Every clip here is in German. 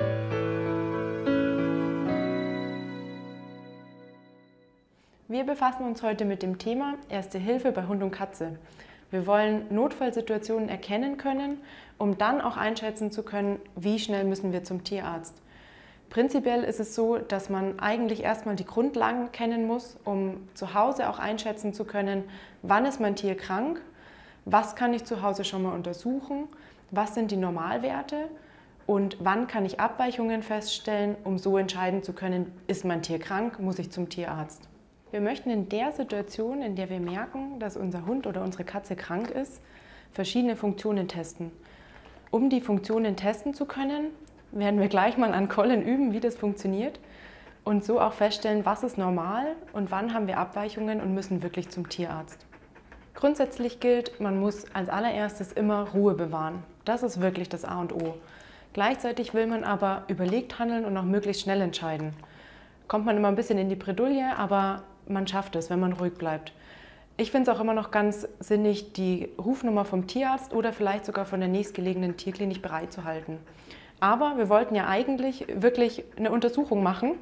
Wir befassen uns heute mit dem Thema Erste Hilfe bei Hund und Katze. Wir wollen Notfallsituationen erkennen können, um dann auch einschätzen zu können, wie schnell müssen wir zum Tierarzt. Prinzipiell ist es so, dass man eigentlich erstmal die Grundlagen kennen muss, um zu Hause auch einschätzen zu können, wann ist mein Tier krank, was kann ich zu Hause schon mal untersuchen, was sind die Normalwerte und wann kann ich Abweichungen feststellen, um so entscheiden zu können, ist mein Tier krank, muss ich zum Tierarzt. Wir möchten in der Situation, in der wir merken, dass unser Hund oder unsere Katze krank ist, verschiedene Funktionen testen. Um die Funktionen testen zu können, werden wir gleich mal an Colin üben, wie das funktioniert und so auch feststellen, was ist normal und wann haben wir Abweichungen und müssen wirklich zum Tierarzt. Grundsätzlich gilt, man muss als allererstes immer Ruhe bewahren. Das ist wirklich das A und O. Gleichzeitig will man aber überlegt handeln und auch möglichst schnell entscheiden. Kommt man immer ein bisschen in die Bredouille, aber man schafft es, wenn man ruhig bleibt. Ich finde es auch immer noch ganz sinnig, die Rufnummer vom Tierarzt oder vielleicht sogar von der nächstgelegenen Tierklinik bereitzuhalten. Aber wir wollten ja eigentlich wirklich eine Untersuchung machen.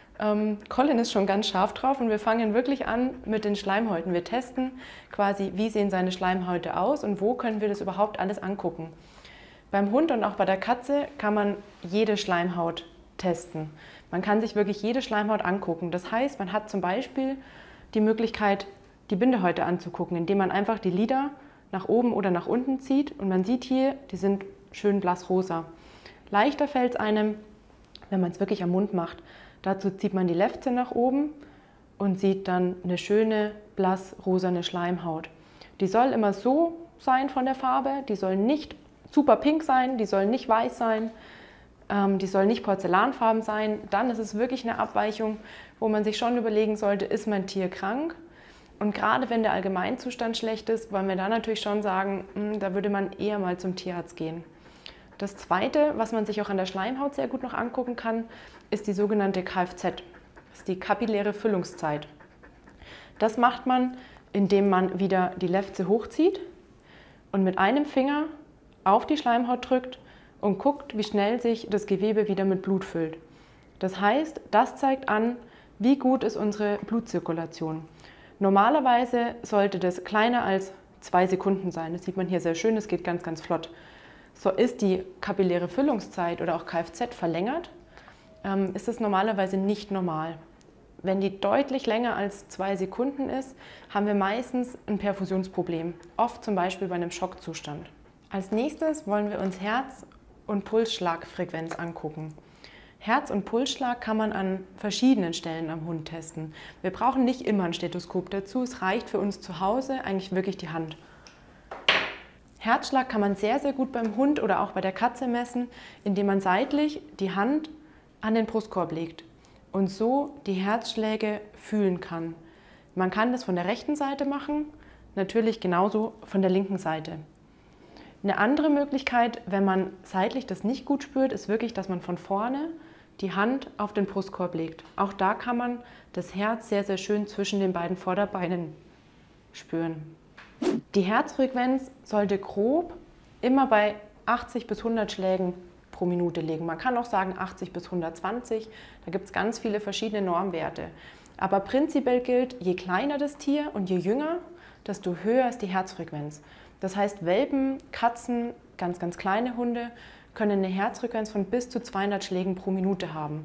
Colin ist schon ganz scharf drauf und wir fangen wirklich an mit den Schleimhäuten. Wir testen quasi, wie sehen seine Schleimhäute aus und wo können wir das überhaupt alles angucken. Beim Hund und auch bei der Katze kann man jede Schleimhaut testen. Man kann sich wirklich jede Schleimhaut angucken. Das heißt, man hat zum Beispiel die Möglichkeit, die Bindehäute anzugucken, indem man einfach die Lider nach oben oder nach unten zieht und man sieht hier, die sind schön blassrosa. Leichter fällt es einem, wenn man es wirklich am Mund macht. Dazu zieht man die Lefze nach oben und sieht dann eine schöne blassrosane Schleimhaut. Die soll immer so sein von der Farbe, die soll nicht super pink sein, die soll nicht weiß sein. Die soll nicht porzellanfarben sein, dann ist es wirklich eine Abweichung, wo man sich schon überlegen sollte, ist mein Tier krank? Und gerade wenn der Allgemeinzustand schlecht ist, wollen wir da natürlich schon sagen, da würde man eher mal zum Tierarzt gehen. Das Zweite, was man sich auch an der Schleimhaut sehr gut noch angucken kann, ist die sogenannte Kfz, das ist die kapilläre Füllungszeit. Das macht man, indem man wieder die Lefze hochzieht und mit einem Finger auf die Schleimhaut drückt und guckt, wie schnell sich das Gewebe wieder mit Blut füllt. Das heißt, das zeigt an, wie gut ist unsere Blutzirkulation. Normalerweise sollte das kleiner als 2 Sekunden sein. Das sieht man hier sehr schön, das geht ganz, ganz flott. So ist die kapilläre Füllungszeit oder auch Kfz verlängert, ist es normalerweise nicht normal. Wenn die deutlich länger als 2 Sekunden ist, haben wir meistens ein Perfusionsproblem, oft zum Beispiel bei einem Schockzustand. Als nächstes wollen wir uns Herz- und Pulsschlagfrequenz angucken. Herz- und Pulsschlag kann man an verschiedenen Stellen am Hund testen. Wir brauchen nicht immer ein Stethoskop dazu, es reicht für uns zu Hause eigentlich wirklich die Hand. Herzschlag kann man sehr, sehr gut beim Hund oder auch bei der Katze messen, indem man seitlich die Hand an den Brustkorb legt und so die Herzschläge fühlen kann. Man kann das von der rechten Seite machen, natürlich genauso von der linken Seite. Eine andere Möglichkeit, wenn man seitlich das nicht gut spürt, ist wirklich, dass man von vorne die Hand auf den Brustkorb legt. Auch da kann man das Herz sehr, sehr schön zwischen den beiden Vorderbeinen spüren. Die Herzfrequenz sollte grob immer bei 80 bis 100 Schlägen pro Minute liegen. Man kann auch sagen 80 bis 120, da gibt es ganz viele verschiedene Normwerte. Aber prinzipiell gilt, je kleiner das Tier und je jünger, desto höher ist die Herzfrequenz. Das heißt, Welpen, Katzen, ganz, ganz kleine Hunde können eine Herzfrequenz von bis zu 200 Schlägen pro Minute haben.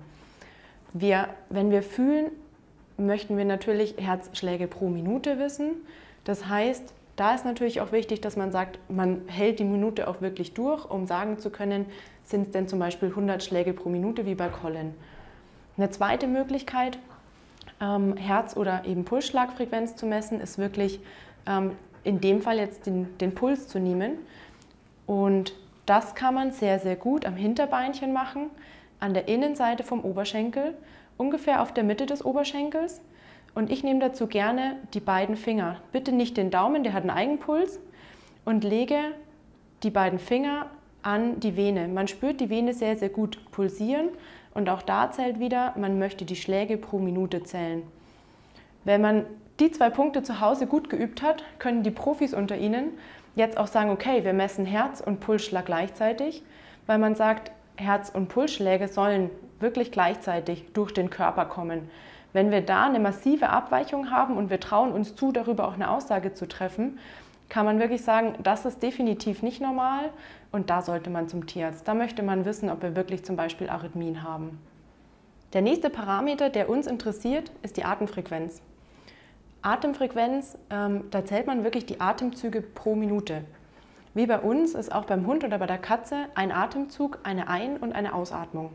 Wenn wir fühlen, möchten wir natürlich Herzschläge pro Minute wissen. Das heißt, da ist natürlich auch wichtig, dass man sagt, man hält die Minute auch wirklich durch, um sagen zu können, sind es denn zum Beispiel 100 Schläge pro Minute wie bei Colin. Eine zweite Möglichkeit, Herz- oder eben Pulsschlagfrequenz zu messen, ist wirklich in dem Fall jetzt den Puls zu nehmen. Und das kann man sehr, sehr gut am Hinterbeinchen machen, an der Innenseite vom Oberschenkel, ungefähr auf der Mitte des Oberschenkels. Und ich nehme dazu gerne die beiden Finger. Bitte nicht den Daumen, der hat einen Eigenpuls. Und lege die beiden Finger an die Vene. Man spürt die Vene sehr, sehr gut pulsieren. Und auch da zählt wieder, man möchte die Schläge pro Minute zählen. Wenn man die 2 Punkte zu Hause gut geübt hat, können die Profis unter Ihnen jetzt auch sagen, okay, wir messen Herz- und Pulsschlag gleichzeitig, weil man sagt, Herz- und Pulsschläge sollen wirklich gleichzeitig durch den Körper kommen. Wenn wir da eine massive Abweichung haben und wir trauen uns zu, darüber auch eine Aussage zu treffen, kann man wirklich sagen, das ist definitiv nicht normal und da sollte man zum Tierarzt. Da möchte man wissen, ob wir wirklich zum Beispiel Arrhythmien haben. Der nächste Parameter, der uns interessiert, ist die Atemfrequenz. Atemfrequenz, da zählt man wirklich die Atemzüge pro Minute. Wie bei uns ist auch beim Hund oder bei der Katze ein Atemzug eine Ein- und eine Ausatmung.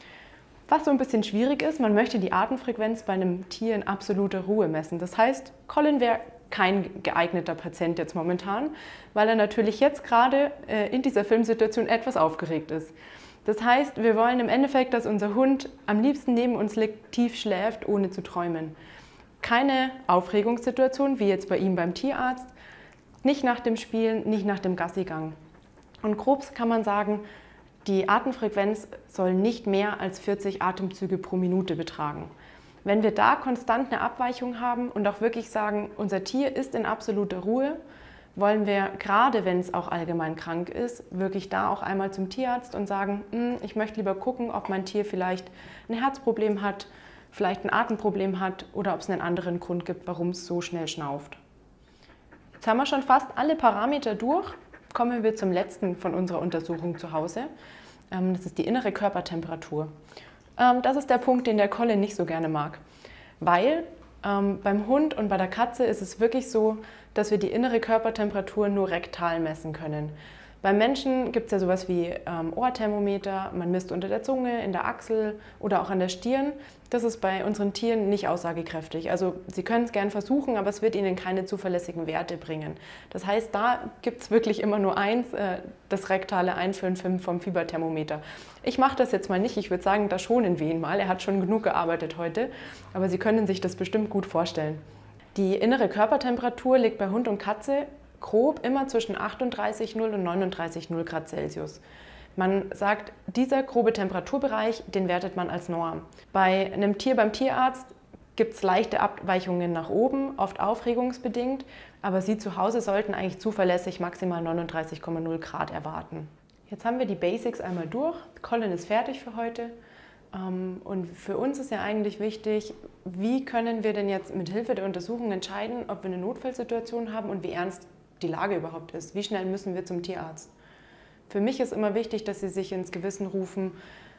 Was so ein bisschen schwierig ist, man möchte die Atemfrequenz bei einem Tier in absoluter Ruhe messen. Das heißt, Colin wäre kein geeigneter Patient jetzt momentan, weil er natürlich jetzt gerade in dieser Filmsituation etwas aufgeregt ist. Das heißt, wir wollen im Endeffekt, dass unser Hund am liebsten neben uns liegt, tief schläft, ohne zu träumen. Keine Aufregungssituation, wie jetzt bei ihm beim Tierarzt, nicht nach dem Spielen, nicht nach dem Gassigang. Und grob kann man sagen, die Atemfrequenz soll nicht mehr als 40 Atemzüge pro Minute betragen. Wenn wir da konstant eine Abweichung haben und auch wirklich sagen, unser Tier ist in absoluter Ruhe, wollen wir, gerade wenn es auch allgemein krank ist, wirklich da auch einmal zum Tierarzt und sagen, ich möchte lieber gucken, ob mein Tier vielleicht ein Herzproblem hat, vielleicht ein Atemproblem hat oder ob es einen anderen Grund gibt, warum es so schnell schnauft. Jetzt haben wir schon fast alle Parameter durch. Kommen wir zum letzten von unserer Untersuchung zu Hause. Das ist die innere Körpertemperatur. Das ist der Punkt, den der Colin nicht so gerne mag, weil beim Hund und bei der Katze ist es wirklich so, dass wir die innere Körpertemperatur nur rektal messen können. Beim Menschen gibt es ja sowas wie Ohrthermometer, man misst unter der Zunge, in der Achsel oder auch an der Stirn. Das ist bei unseren Tieren nicht aussagekräftig. Also Sie können es gern versuchen, aber es wird Ihnen keine zuverlässigen Werte bringen. Das heißt, da gibt es wirklich immer nur eins, das rektale Einführen vom Fieberthermometer. Ich mache das jetzt mal nicht, ich würde sagen, da schonen wir ihn mal. Er hat schon genug gearbeitet heute, aber Sie können sich das bestimmt gut vorstellen. Die innere Körpertemperatur liegt bei Hund und Katze grob immer zwischen 38,0 und 39,0 Grad Celsius. Man sagt, dieser grobe Temperaturbereich, den wertet man als Norm. Bei einem Tier beim Tierarzt gibt es leichte Abweichungen nach oben, oft aufregungsbedingt, aber Sie zu Hause sollten eigentlich zuverlässig maximal 39,0 Grad erwarten. Jetzt haben wir die Basics einmal durch. Colin ist fertig für heute. Und für uns ist ja eigentlich wichtig, wie können wir denn jetzt mit Hilfe der Untersuchung entscheiden, ob wir eine Notfallsituation haben und wie ernst die Lage überhaupt ist. Wie schnell müssen wir zum Tierarzt? Für mich ist immer wichtig, dass Sie sich ins Gewissen rufen,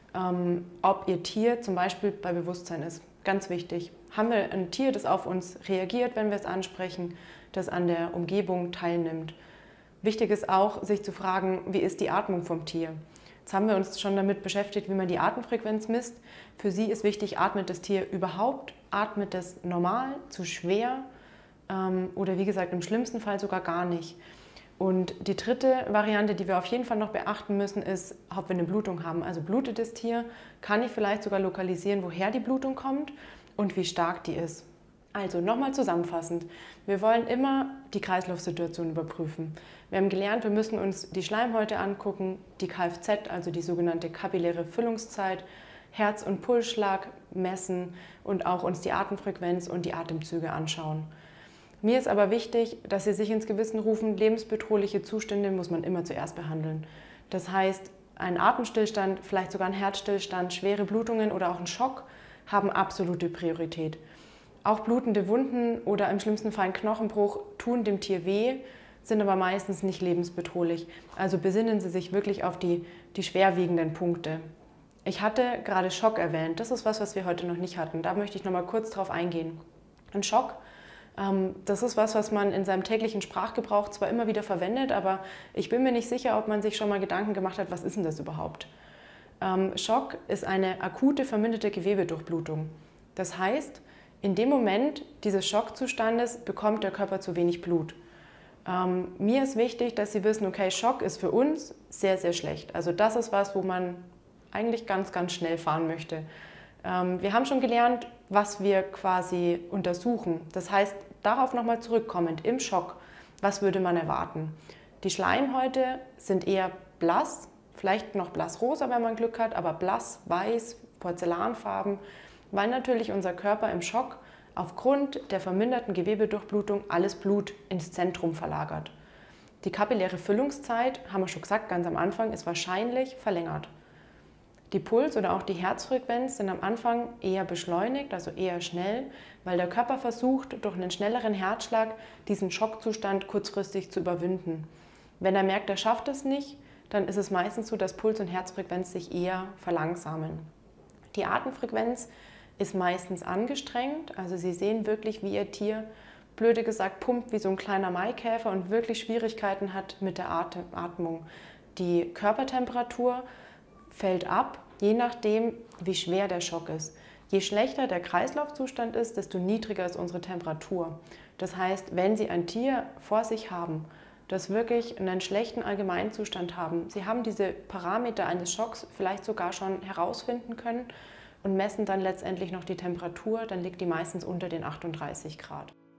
ob Ihr Tier zum Beispiel bei Bewusstsein ist. Ganz wichtig. Haben wir ein Tier, das auf uns reagiert, wenn wir es ansprechen, das an der Umgebung teilnimmt? Wichtig ist auch, sich zu fragen, wie ist die Atmung vom Tier? Jetzt haben wir uns schon damit beschäftigt, wie man die Atemfrequenz misst. Für Sie ist wichtig, atmet das Tier überhaupt? Atmet es normal, zu schwer? Oder wie gesagt, im schlimmsten Fall sogar gar nicht. Und die dritte Variante, die wir auf jeden Fall noch beachten müssen, ist, ob wir eine Blutung haben. Also blutet das Tier, kann ich vielleicht sogar lokalisieren, woher die Blutung kommt und wie stark die ist. Also nochmal zusammenfassend, wir wollen immer die Kreislaufsituation überprüfen. Wir haben gelernt, wir müssen uns die Schleimhäute angucken, die Kfz, also die sogenannte kapilläre Füllungszeit, Herz- und Pulsschlag messen und auch uns die Atemfrequenz und die Atemzüge anschauen. Mir ist aber wichtig, dass Sie sich ins Gewissen rufen, lebensbedrohliche Zustände muss man immer zuerst behandeln. Das heißt, ein Atemstillstand, vielleicht sogar ein Herzstillstand, schwere Blutungen oder auch ein Schock haben absolute Priorität. Auch blutende Wunden oder im schlimmsten Fall ein Knochenbruch tun dem Tier weh, sind aber meistens nicht lebensbedrohlich. Also besinnen Sie sich wirklich auf die schwerwiegenden Punkte. Ich hatte gerade Schock erwähnt. Das ist was wir heute noch nicht hatten. Da möchte ich noch mal kurz drauf eingehen. Ein Schock, das ist was man in seinem täglichen Sprachgebrauch zwar immer wieder verwendet, aber ich bin mir nicht sicher, ob man sich schon mal Gedanken gemacht hat, was ist denn das überhaupt? Schock ist eine akute verminderte Gewebedurchblutung. Das heißt, in dem Moment dieses Schockzustandes bekommt der Körper zu wenig Blut. Mir ist wichtig, dass Sie wissen, okay, Schock ist für uns sehr, sehr schlecht. Also das ist was, wo man eigentlich ganz, ganz schnell fahren möchte. Wir haben schon gelernt, was wir quasi untersuchen. Das heißt, darauf nochmal zurückkommend, im Schock, was würde man erwarten? Die Schleimhäute sind eher blass, vielleicht noch blassrosa, wenn man Glück hat, aber blass, weiß, porzellanfarben, weil natürlich unser Körper im Schock aufgrund der verminderten Gewebedurchblutung alles Blut ins Zentrum verlagert. Die kapilläre Füllungszeit, haben wir schon gesagt, ganz am Anfang, ist wahrscheinlich verlängert. Die Puls- oder auch die Herzfrequenz sind am Anfang eher beschleunigt, also eher schnell, weil der Körper versucht, durch einen schnelleren Herzschlag diesen Schockzustand kurzfristig zu überwinden. Wenn er merkt, er schafft es nicht, dann ist es meistens so, dass Puls und Herzfrequenz sich eher verlangsamen. Die Atemfrequenz ist meistens angestrengt, also Sie sehen wirklich, wie Ihr Tier, blöde gesagt, pumpt wie so ein kleiner Maikäfer und wirklich Schwierigkeiten hat mit der Atmung. Die Körpertemperatur fällt ab, je nachdem, wie schwer der Schock ist. Je schlechter der Kreislaufzustand ist, desto niedriger ist unsere Temperatur. Das heißt, wenn Sie ein Tier vor sich haben, das wirklich einen schlechten Allgemeinzustand haben, Sie haben diese Parameter eines Schocks vielleicht sogar schon herausfinden können und messen dann letztendlich noch die Temperatur, dann liegt die meistens unter den 38 Grad.